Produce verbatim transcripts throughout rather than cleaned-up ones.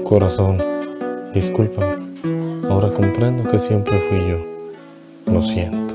Corazón, discúlpame. Ahora comprendo que siempre fui yo. Lo siento.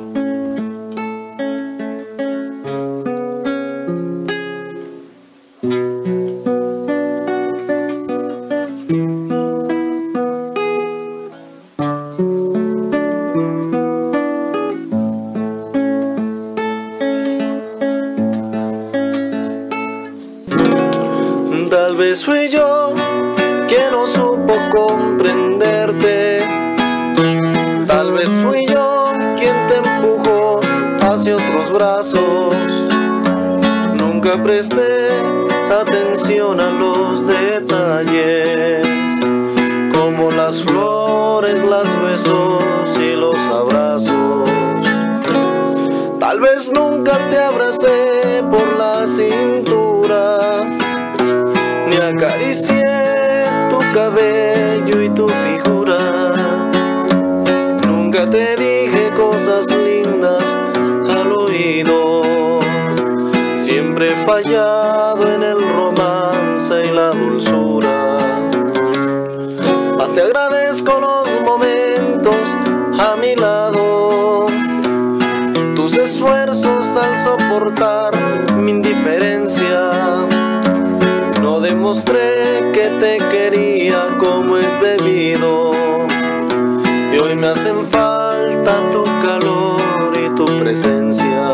Tal vez fui yo quien no supo comprenderte. Tal vez fui yo quien te empujó hacia otros brazos. Nunca presté atención a los detalles, como las flores, los besos y los abrazos. Tal vez nunca te abracé por la cintura, ni acaricié tu cabello y tu figura. Nunca te dije cosas lindas al oído. Siempre he fallado en el romance y la dulzura. Mas te agradezco los momentos a mi lado, tus esfuerzos al soportar mi indiferencia. No demostré que te quería como es debido, y hoy me hacen falta tu calor y tu presencia.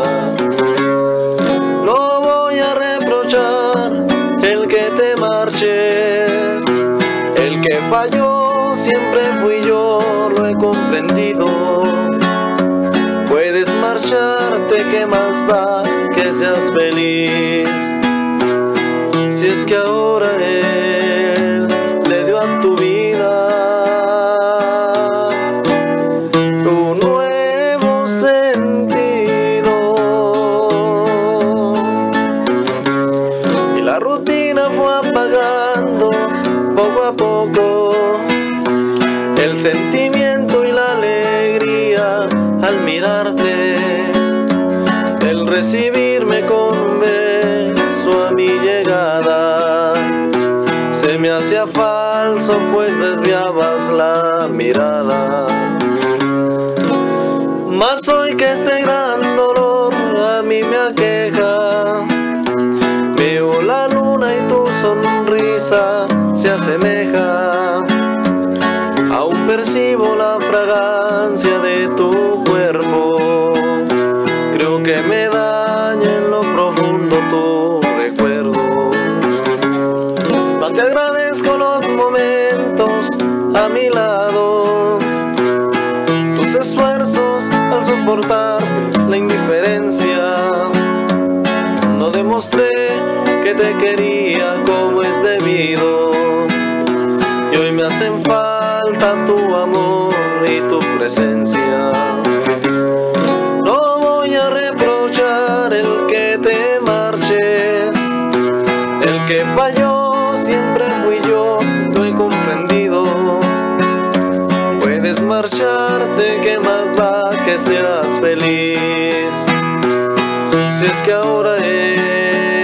No voy a reprochar el que te marches, el que falló siempre fui yo, lo he comprendido. Puedes marcharte, ¿qué más da que seas feliz? Si es que ahora Él le dio a tu vida un nuevo sentido, y la rutina fue apagando poco a poco el sentimiento y la alegría al mirarte, el recibirme con un beso a mi llegada. Se me hacía falso pues desviabas la mirada. Mas hoy que este gran dolor a mí me aqueja, veo la luna y tu sonrisa se asemeja. Aún percibo la fragancia de tu cuerpo, creo que me daña en lo profundo tu recuerdo. Mas te agradezco los momentos a mi lado, tus esfuerzos al soportar la indiferencia. No demostré que te quería como es debido, y hoy me hacen falta tu amor y tu presencia. No voy a reprochar el que te marches, el que falló siempre fui yo, lo he comprendido. Puedes marcharte, ¿qué más da que seas feliz? Si es que ahora es